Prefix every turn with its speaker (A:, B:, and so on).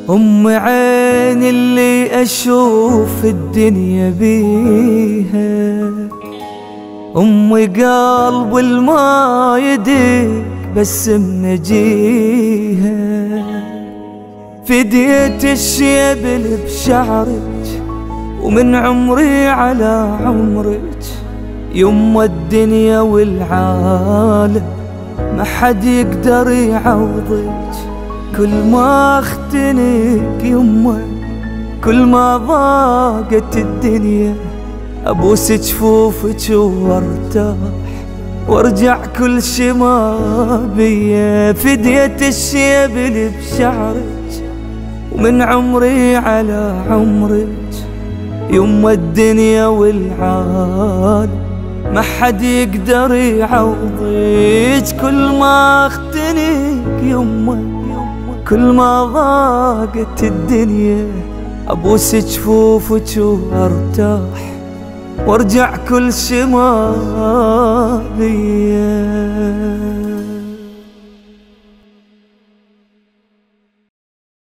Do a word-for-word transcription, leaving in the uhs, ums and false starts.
A: أم عين اللي أشوف الدنيا بيها، أم قلب الما يديك بس منجيها، فديت الشيبل بشعرك ومن عمري على عمرك، يما الدنيا والعالم ما حد يقدر يعوضك. كل ما اختنك يما كل ما ضاقت الدنيا، ابوس جفوفك وارتاح وارجع كل شي ما بيا، فديت الشيبل بشعرك ومن عمري على عمرك، يما الدنيا والعالم ما حد يقدر يعوضك. كل ما اختنك يما كل ما ضاقت الدنيا، ابوس جفوفك وارتاح وارجع كل شي ما بيا.